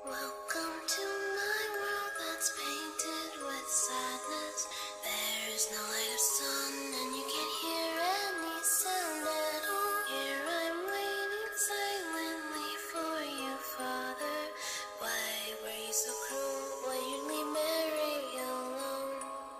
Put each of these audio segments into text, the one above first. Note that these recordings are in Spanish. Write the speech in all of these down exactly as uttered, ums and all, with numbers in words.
Welcome to my world that's painted with sadness. There is no light of sun and you can't hear any sound at all. Here I'm waiting silently for you, Father. Why were you so cruel when you leave Mary alone?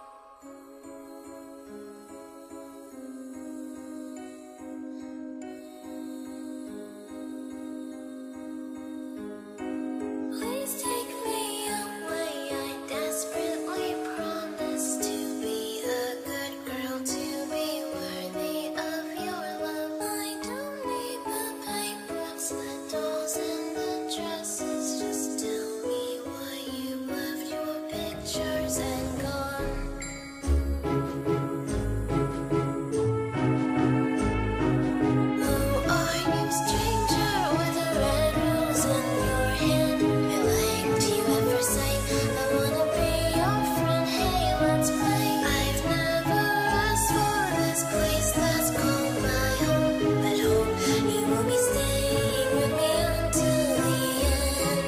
Please take me away, I desperately promise to be a good girl, to be worthy of your love. I don't need the paintbrush, the dolls and the dresses. Just tell me why you left your pictures and gone. Who are you, stranger, with a red rose in your hand? I liked you at first sight, I wanna be your friend, hey, let's play. I've never asked for this place that's called my home, but hope you will be staying with me until the end.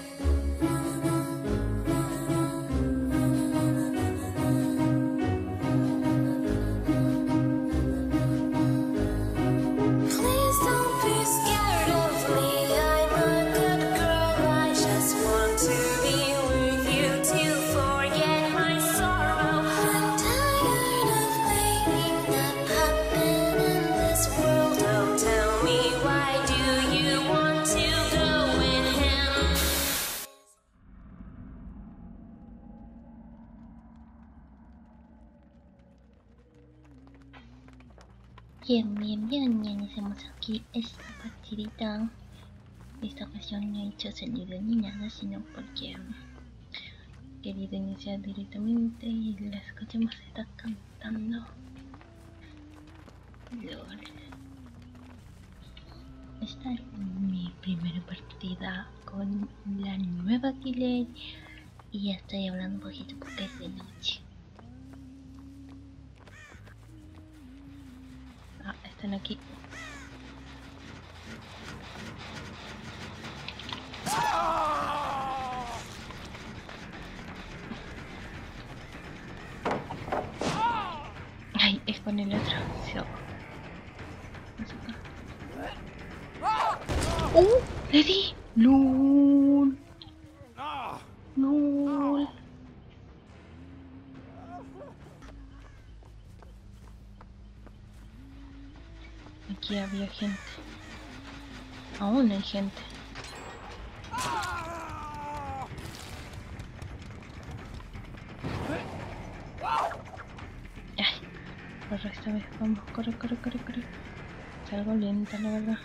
Please don't be scared of me, I'm a good girl, I just want to be with you to forget my sorrow. I'm tired of waiting, that happen in this world. Oh, tell me, why do you want to go with him? Bien, bien, bien, ya iniciamos aquí esta partidita. Esta ocasión no he hecho sonido ni nada, sino porque he querido iniciar directamente y la escuchamos está cantando. Lol. Esta es mi primera partida con la nueva killer y ya estoy hablando un poquito porque es de noche. Ah, están aquí. Ay, es con el otro. So. ¡Uh! ¡Le di! ¡Lol! ¡Lol! Aquí había gente. Aún hay gente. Ay, corre esta vez, vamos, corre, corre, corre, corre. Salgo lenta, la verdad.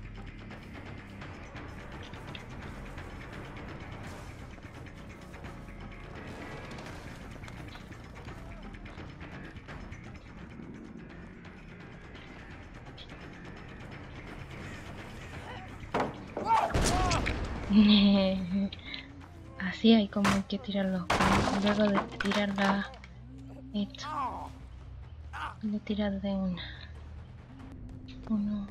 Así hay como hay que tirarlos. Luego de tirar la... Esto. Le tirar de una. Uno.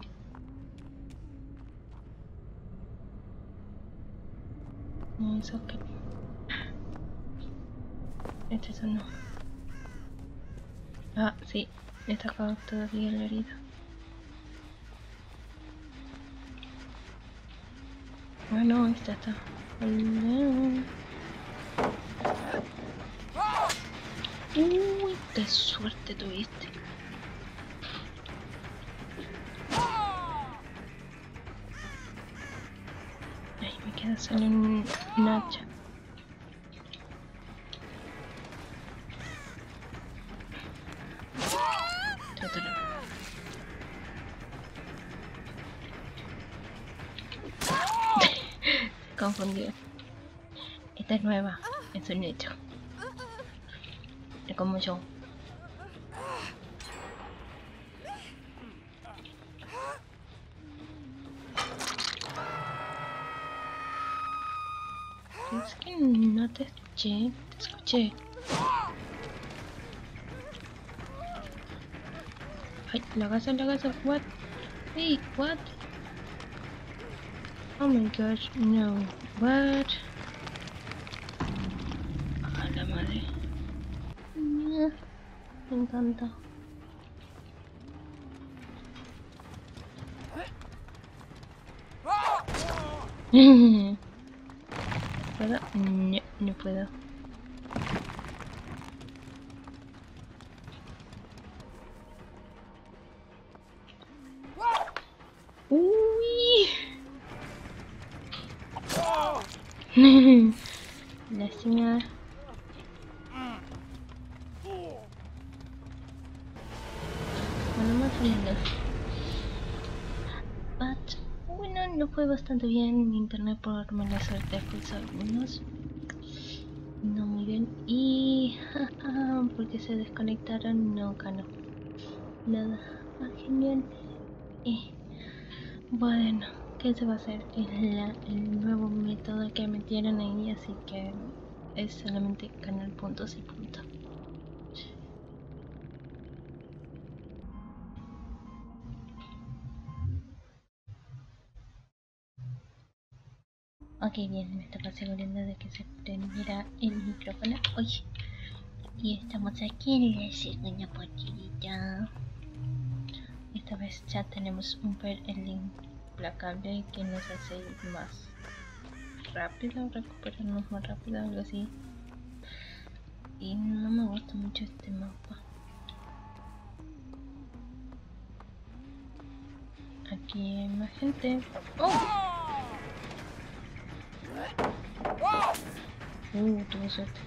No, eso que... Este eso no. Ah, sí. Está acá todavía la herida. Ah, no, esta está. Hola. Uy, qué suerte tuviste. Ay, me queda solo un, un hacha. Trátalo. Se confundió. Esta es nueva, es un hecho. Es como yo. Es que no te escuché, te escuché. Ay, la gasa, la gasa, what? Hey, what? Oh my gosh, no, what? encanta. ¿Puedo? No, no puedo. Uy. Lástima. Bueno, más o menos. But, bueno, no fue bastante bien. Mi internet por mala suerte pulsó algunos. No muy bien. Y... porque se desconectaron, no ganó. Nada. Ah, genial. Eh. Bueno, ¿qué se va a hacer? Es la, el nuevo método que metieron ahí, así que es solamente ganar puntos y punto. Ok, bien, me estaba asegurando de que se prendiera el micrófono. Oye, y estamos aquí en la segunda partidita. Esta vez ya tenemos un per el implacable que nos hace ir más rápido, recuperarnos más rápido, algo así. Y no me gusta mucho este mapa. Aquí hay más gente. ¡Oh! Uh, tuve suerte.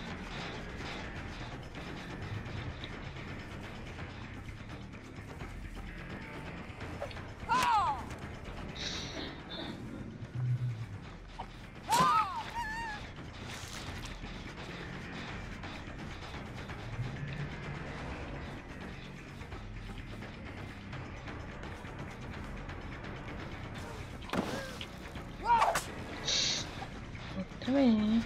Otra vez.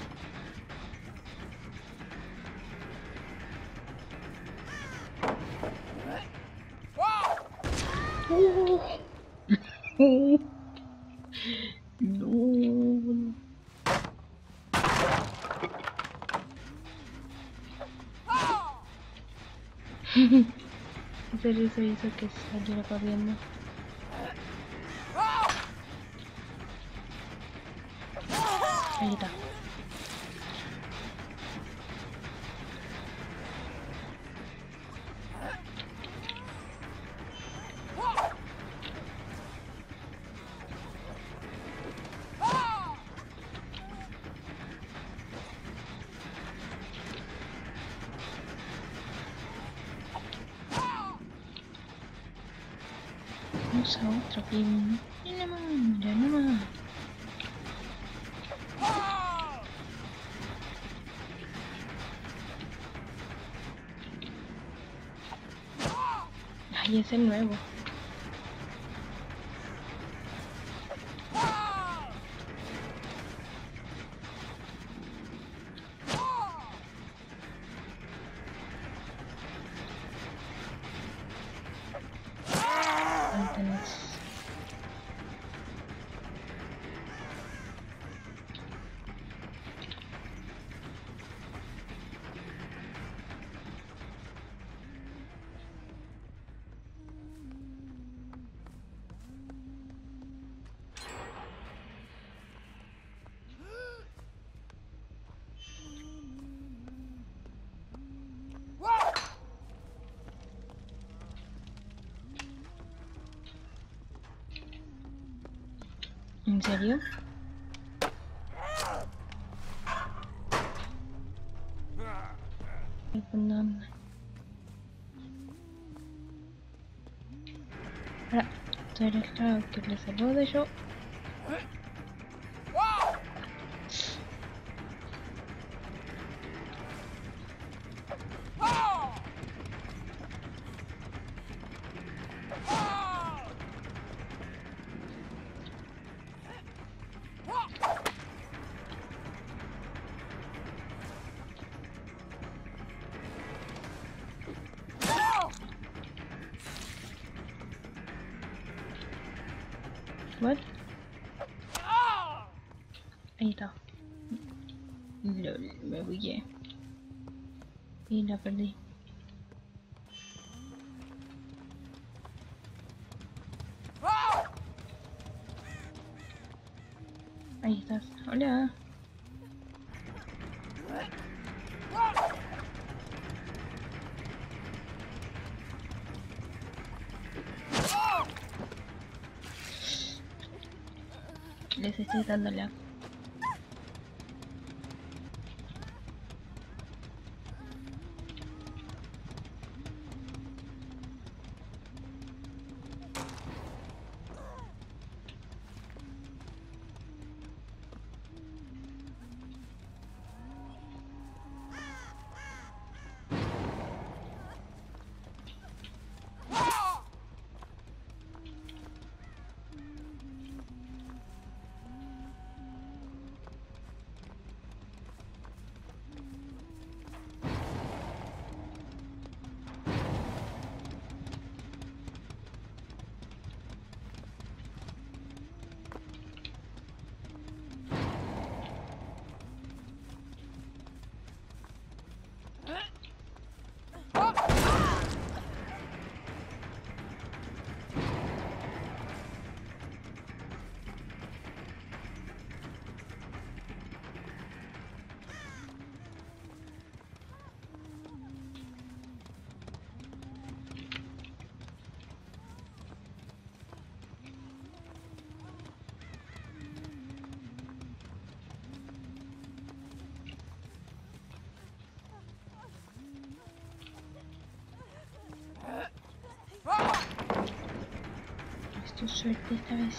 Uh. No. Ese risa hizo que saliera corriendo. Ahí está. Vamos a otro film. Mira nomás, mira nomás. Ay, ese es nuevo. Ahí tenés. ¿En serio? Ahora, tú eres la que le salude yo. What? Ahí está. Lol, me bugué. Y la perdí. Ahí estás. Hola. Les estoy dando la... Es tu suerte esta vez.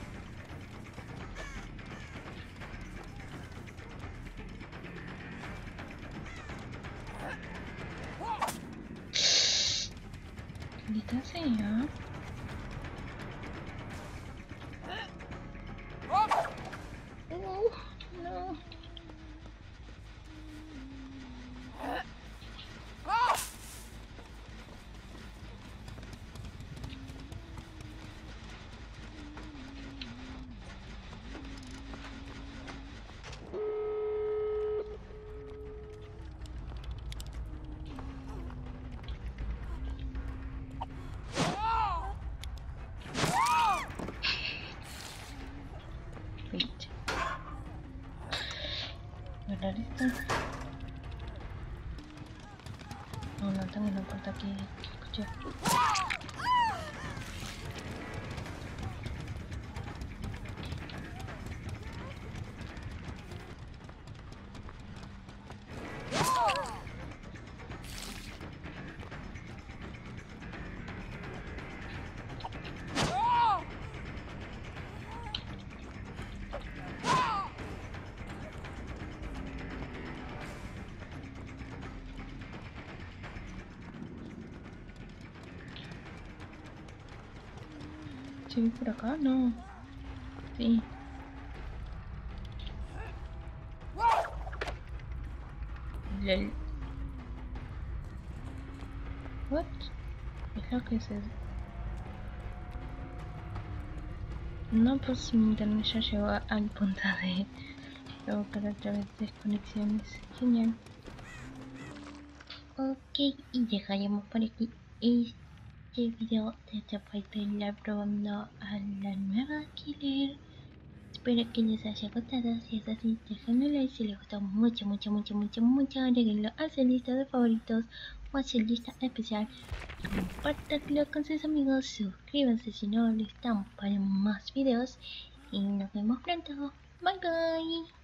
Maldita sea. Uh, no. Wait. ¿Verdad esto? No, no tengo una puerta aquí que escuchar. ¿Sí por acá? No. Sí. Lel. What? Es lo que es eso. No, pues mi internet ya llegó al punto de provocar otra vez desconexiones. Genial. Ok, y dejaremos por aquí este video de esta parte la probando a la nueva killer. Espero que les haya gustado. Si es así, déjenme like. Si les gustó mucho, mucho, mucho, mucho, mucho, agréguenlo a su lista de favoritos o a su lista especial. Compártanlo con sus amigos. Suscríbanse si no les están para más videos. Y nos vemos pronto. Bye bye.